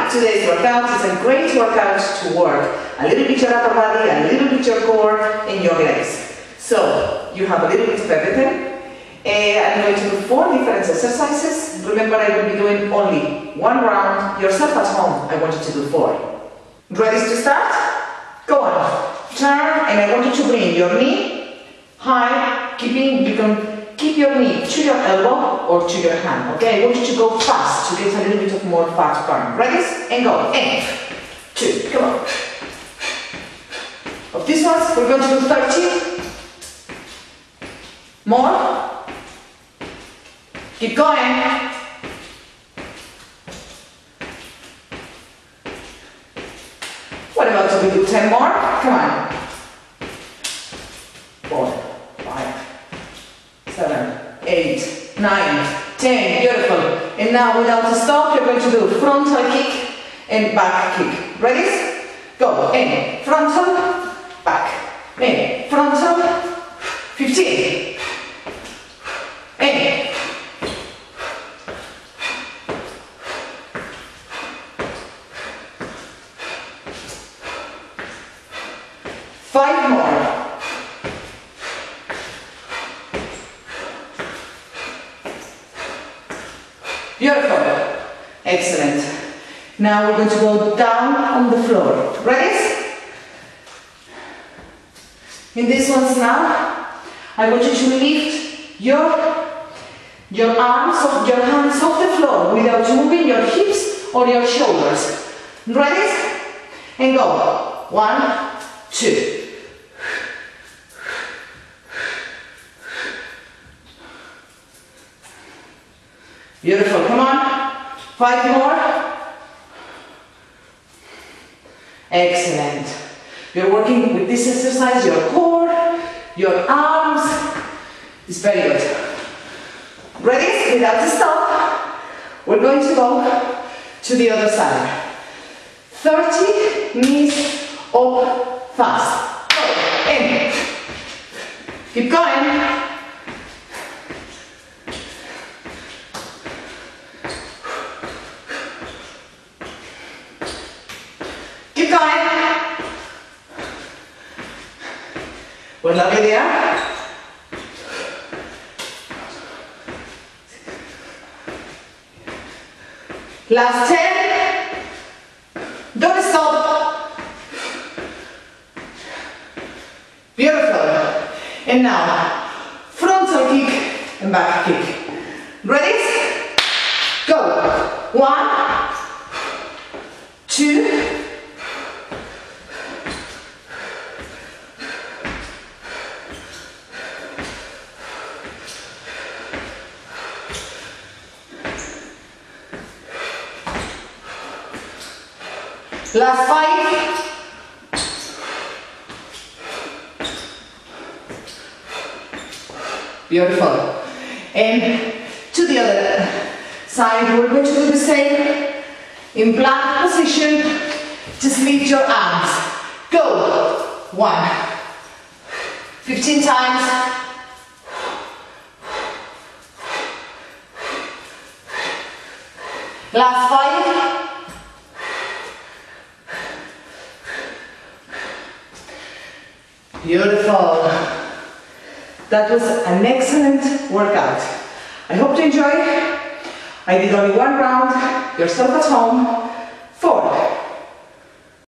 like today's workout. It's a great workout to work a little bit your upper body, a little bit your core, and your legs. So you have a little bit of everything. I'm going to do 4 different exercises. Remember, I will be doing only 1 round. Yourself at home, I want you to do 4. Ready to start? Go on. Turn, and I want you to bring your knee high, you can keep your knee to your elbow or to your hand, okay? I want you to go fast to get a little bit of more fat burn. Ready? And go. And 2, come on. Of these ones, we're going to do 30. More. Keep going. What about if we do 10 more? Come on. 4, 5, 7, 8, 9, 10. Beautiful. And now without a stop, you're going to do frontal kick and back kick. Ready? Go. In. Frontal, back. In. Frontal. 15. In. Five more. Beautiful. Excellent. Now we're going to go down on the floor. Ready? In this ones now, I want you to lift your arms, your hands off the floor without moving your hips or your shoulders. Ready? And go. 1, 2. Beautiful, come on. 5 more. Excellent. You're working with this exercise, your core, your arms. It's very good. Ready? Without a stop. We're going to go to the other side. 30 knees up fast. Go. In. Keep going. Keep going. Buena idea. Last 10. Don't stop. Beautiful. And now, frontal kick and back kick. Ready? Go. 1, 2. Last 5. Beautiful. And to the other side, we're going to do the same. In plank position, just lift your arms. Go. 1. 15 times. Last 5. Beautiful. That was an excellent workout. I hope you enjoyed. I did only 1 round. Yourself at home.